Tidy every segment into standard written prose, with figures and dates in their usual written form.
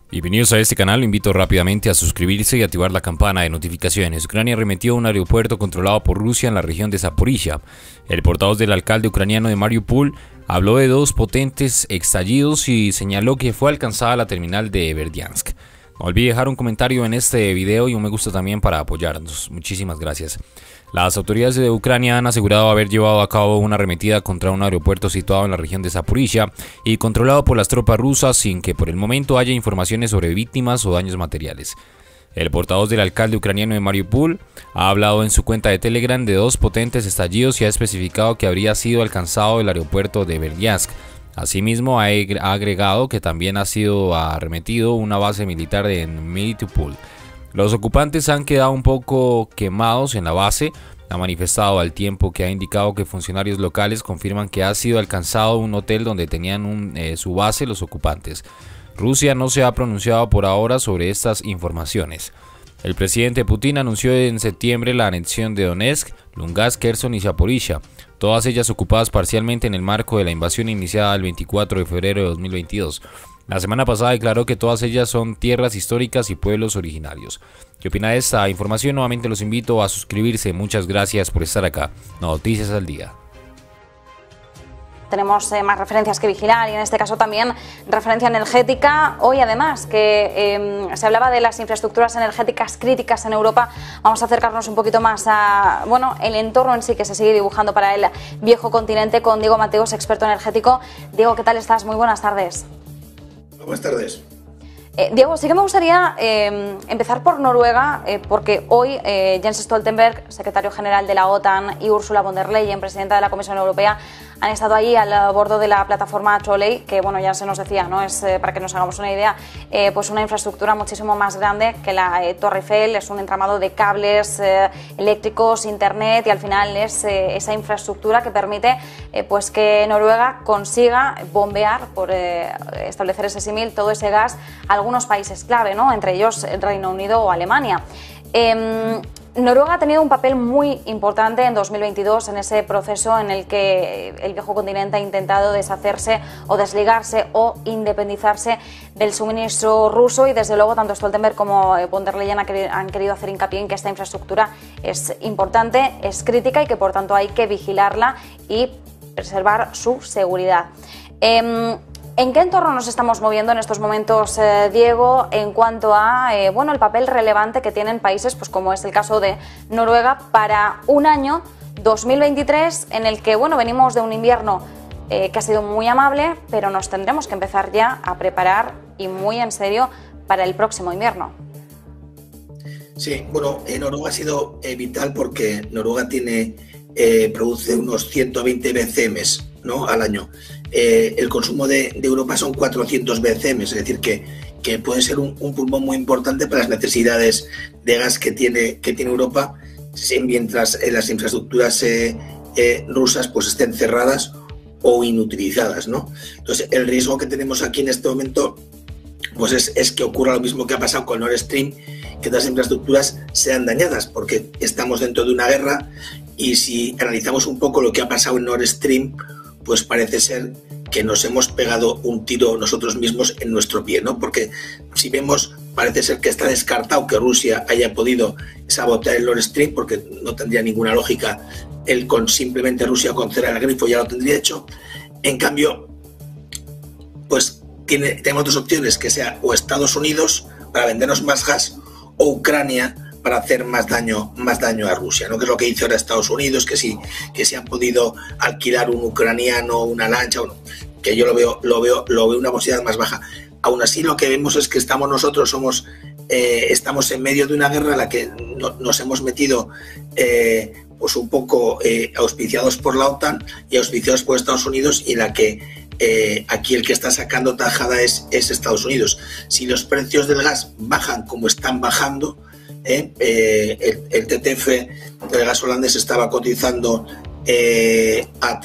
Bienvenidos a este canal, lo invito rápidamente a suscribirse y activar la campana de notificaciones. Ucrania arremetió un aeropuerto controlado por Rusia en la región de Zaporizhia. El portavoz del alcalde ucraniano de Mariupol habló de dos potentes estallidos y señaló que fue alcanzada la terminal de Berdyansk. No olvide dejar un comentario en este video y un me gusta también para apoyarnos. Muchísimas gracias. Las autoridades de Ucrania han asegurado haber llevado a cabo una arremetida contra un aeropuerto situado en la región de Zaporizhia y controlado por las tropas rusas sin que por el momento haya informaciones sobre víctimas o daños materiales. El portavoz del alcalde ucraniano de Mariupol ha hablado en su cuenta de Telegram de dos potentes estallidos y ha especificado que habría sido alcanzado el aeropuerto de Berdyansk. Asimismo, ha agregado que también ha sido arremetido una base militar en Mariupol. Los ocupantes han quedado un poco quemados en la base, ha manifestado al tiempo que ha indicado que funcionarios locales confirman que ha sido alcanzado un hotel donde tenían su base los ocupantes. Rusia no se ha pronunciado por ahora sobre estas informaciones. El presidente Putin anunció en septiembre la anexión de Donetsk, Lugansk, Kherson y Zaporizhia, todas ellas ocupadas parcialmente en el marco de la invasión iniciada el 24 de febrero de 2022. La semana pasada declaró que todas ellas son tierras históricas y pueblos originarios. ¿Qué opina de esta información? Nuevamente los invito a suscribirse. Muchas gracias por estar acá. Noticias al Día. Tenemos más referencias que vigilar y en este caso también referencia energética. Hoy además que se hablaba de las infraestructuras energéticas críticas en Europa, vamos a acercarnos un poquito más a el entorno en sí que se sigue dibujando para el viejo continente con Diego Mateos, experto energético. Diego, ¿qué tal estás? Muy buenas tardes. Buenas tardes. Diego, sí que me gustaría empezar por Noruega, porque hoy Jens Stoltenberg, secretario general de la OTAN, y Ursula von der Leyen, presidenta de la Comisión Europea, han estado allí al bordo de la plataforma Trolley, que ya se nos decía, ¿no? Es, para que nos hagamos una idea, pues una infraestructura muchísimo más grande que la Torre Eiffel. Es un entramado de cables eléctricos, internet, y al final es esa infraestructura que permite pues que Noruega consiga bombear, por establecer ese símil, todo ese gas a algunos países clave, ¿no? Entre ellos el Reino Unido o Alemania. Noruega ha tenido un papel muy importante en 2022 en ese proceso en el que el viejo continente ha intentado deshacerse o desligarse o independizarse del suministro ruso, y desde luego tanto Stoltenberg como von der Leyen han querido hacer hincapié en que esta infraestructura es importante, es crítica y que por tanto hay que vigilarla y preservar su seguridad. ¿En qué entorno nos estamos moviendo en estos momentos, Diego, en cuanto a el papel relevante que tienen países, pues como es el caso de Noruega, para un año 2023 en el que venimos de un invierno que ha sido muy amable, pero nos tendremos que empezar ya a preparar y muy en serio para el próximo invierno? Sí, Noruega ha sido vital porque Noruega produce unos 120 BCM, ¿no?, al año. El consumo de Europa son 400 BCM, es decir, que puede ser un pulmón muy importante para las necesidades de gas que tiene Europa, mientras las infraestructuras rusas pues estén cerradas o inutilizadas, ¿no? Entonces, el riesgo que tenemos aquí en este momento pues es que ocurra lo mismo que ha pasado con Nord Stream, que las infraestructuras sean dañadas, porque estamos dentro de una guerra, y si analizamos un poco lo que ha pasado en Nord Stream, pues parece ser que nos hemos pegado un tiro nosotros mismos en nuestro pie, ¿no? Porque si vemos, parece ser que está descartado que Rusia haya podido sabotear el Nord Stream, porque no tendría ninguna lógica simplemente Rusia con cerrar el grifo, ya lo tendría hecho. En cambio, pues tenemos dos opciones, que sea o Estados Unidos para vendernos más gas, o Ucrania para hacer más daño a Rusia, ¿no? Que es lo que dice ahora Estados Unidos, que sí han podido alquilar un ucraniano, una lancha, que yo lo veo una posibilidad más baja. Aún así, lo que vemos es que estamos en medio de una guerra en la que nos hemos metido pues un poco auspiciados por la OTAN y auspiciados por Estados Unidos, y en la que aquí el que está sacando tajada es Estados Unidos. Si los precios del gas bajan como están bajando, el TTF del gas holandés estaba cotizando a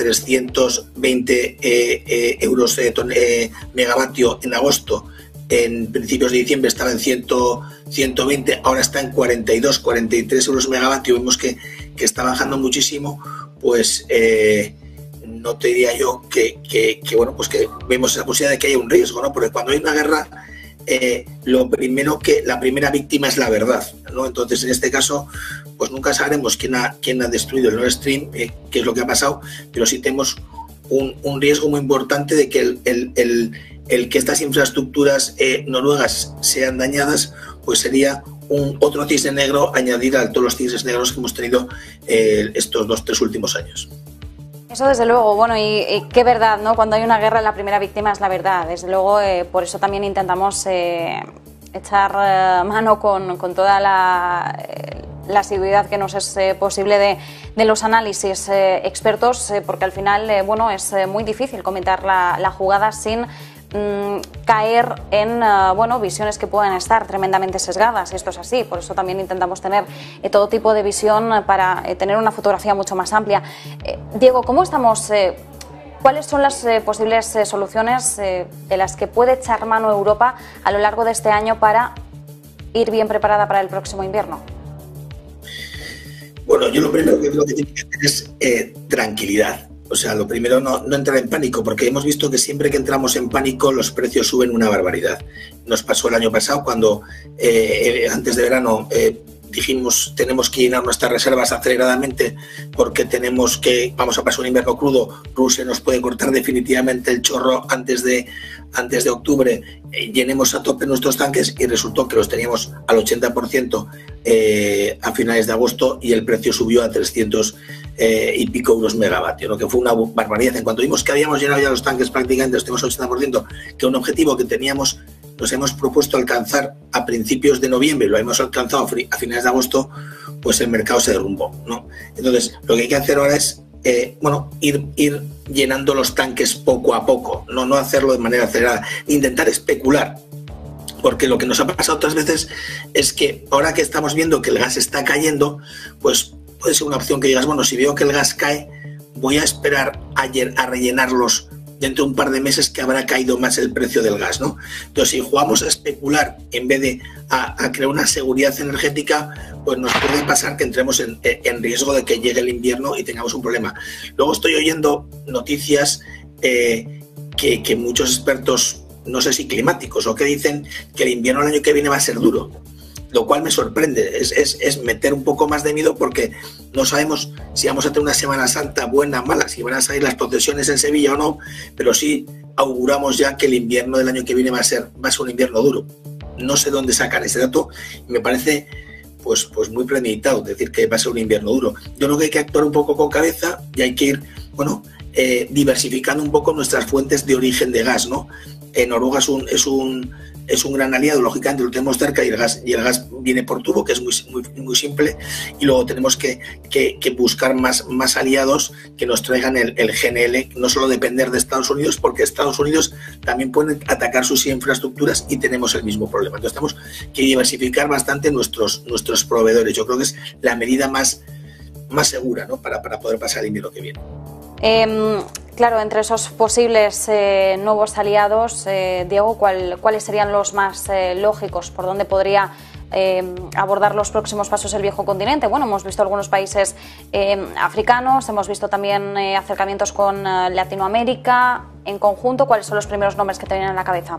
320 euros megavatio en agosto. En principios de diciembre estaba en 120, ahora está en 42, 43 euros megavatio. Vemos que está bajando muchísimo. Pues no te diría yo que vemos esa posibilidad de que haya un riesgo, ¿no? Porque cuando hay una guerra lo primero la primera víctima es la verdad, ¿no? Entonces, en este caso, pues nunca sabremos quién ha destruido el Nord Stream, qué es lo que ha pasado, pero sí tenemos un riesgo muy importante de que el que estas infraestructuras noruegas sean dañadas, pues sería otro cisne negro añadir a todos los cisnes negros que hemos tenido estos 2-3 últimos años. Eso desde luego, bueno, y qué verdad, ¿no? Cuando hay una guerra la primera víctima es la verdad, desde luego, por eso también intentamos echar mano con toda la asiduidad que nos es posible de los análisis expertos, porque al final, bueno, es muy difícil comentar la jugada sin caer en bueno, visiones que pueden estar tremendamente sesgadas. Esto es así, por eso también intentamos tener todo tipo de visión para tener una fotografía mucho más amplia. Diego, ¿cómo estamos? ¿Cuáles son las posibles soluciones de las que puede echar mano Europa a lo largo de este año para ir bien preparada para el próximo invierno? Bueno, yo lo primero que creo que tiene que hacer es tranquilidad. O sea, lo primero, no entrar en pánico, porque hemos visto que siempre que entramos en pánico los precios suben una barbaridad. Nos pasó el año pasado cuando antes de verano dijimos tenemos que llenar nuestras reservas aceleradamente porque vamos a pasar un invierno crudo, Rusia nos puede cortar definitivamente el chorro antes de octubre, llenemos a tope nuestros tanques, y resultó que los teníamos al 80% a finales de agosto y el precio subió a 300 y pico euros megavatio, ¿no? Que fue una barbaridad. En cuanto vimos que habíamos llenado ya los tanques prácticamente, los tenemos al 80%, que un objetivo que teníamos, nos hemos propuesto alcanzar a principios de noviembre, lo hemos alcanzado a finales de agosto, pues el mercado se derrumbó, ¿no? Entonces, lo que hay que hacer ahora es ir llenando los tanques poco a poco, no hacerlo de manera acelerada, intentar especular, porque lo que nos ha pasado otras veces es que ahora que estamos viendo que el gas está cayendo, pues puede ser una opción que digas, bueno, si veo que el gas cae, voy a esperar a rellenarlos dentro de un par de meses que habrá caído más el precio del gas, ¿no? Entonces, si jugamos a especular en vez de a crear una seguridad energética, pues nos puede pasar que entremos en riesgo de que llegue el invierno y tengamos un problema. Luego estoy oyendo noticias que muchos expertos, no sé si climáticos o que dicen que el invierno el año que viene va a ser duro, lo cual me sorprende, es meter un poco más de miedo, porque no sabemos si vamos a tener una Semana Santa buena o mala, si van a salir las procesiones en Sevilla o no, pero sí auguramos ya que el invierno del año que viene va a ser un invierno duro. No sé dónde sacan ese dato, me parece pues muy premeditado decir que va a ser un invierno duro. Yo creo que hay que actuar un poco con cabeza y hay que ir, diversificando un poco nuestras fuentes de origen de gas, ¿no? Noruega es un gran aliado, lógicamente lo tenemos cerca, y el gas viene por tubo, que es muy simple, y luego tenemos que buscar más aliados que nos traigan el GNL, no solo depender de Estados Unidos, porque Estados Unidos también puede atacar sus infraestructuras y tenemos el mismo problema. Entonces tenemos que diversificar bastante nuestros proveedores. Yo creo que es la medida más segura, ¿no? para poder pasar el invierno que viene. Claro, entre esos posibles nuevos aliados, Diego, ¿cuáles serían los más lógicos? ¿Por dónde podría abordar los próximos pasos el viejo continente? Bueno, hemos visto algunos países africanos, hemos visto también acercamientos con Latinoamérica. En conjunto, ¿cuáles son los primeros nombres que te vienen a la cabeza?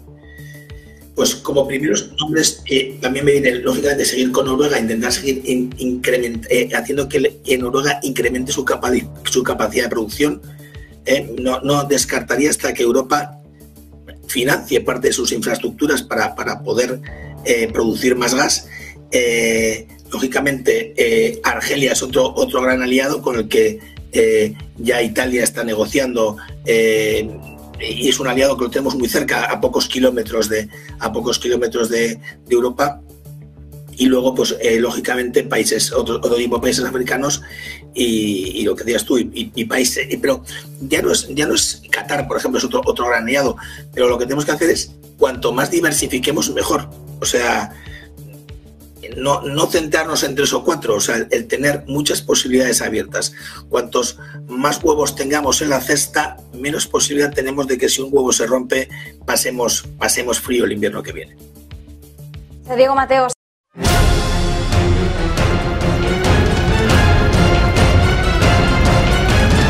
Pues como primeros nombres también me viene lógicamente seguir con Noruega, intentar seguir haciendo que Noruega incremente su capacidad de producción. No descartaría hasta que Europa financie parte de sus infraestructuras para poder producir más gas. Lógicamente Argelia es otro gran aliado con el que ya Italia está negociando, y es un aliado que lo tenemos muy cerca, a pocos kilómetros de Europa. Y luego, pues lógicamente, otro tipo de países africanos y lo que decías tú, y países. Pero ya no es Qatar, por ejemplo, es otro gran aliado. Pero lo que tenemos que hacer es, cuanto más diversifiquemos, mejor. O sea, no centrarnos en 3 o 4, o sea, el tener muchas posibilidades abiertas. Cuantos más huevos tengamos en la cesta, menos posibilidad tenemos de que si un huevo se rompe, pasemos frío el invierno que viene. Diego Mateos.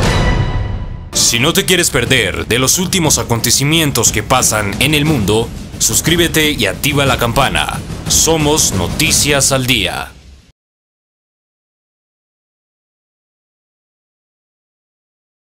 Si no te quieres perder de los últimos acontecimientos que pasan en el mundo, Suscríbete y activa la campana. Somos Noticias al Día.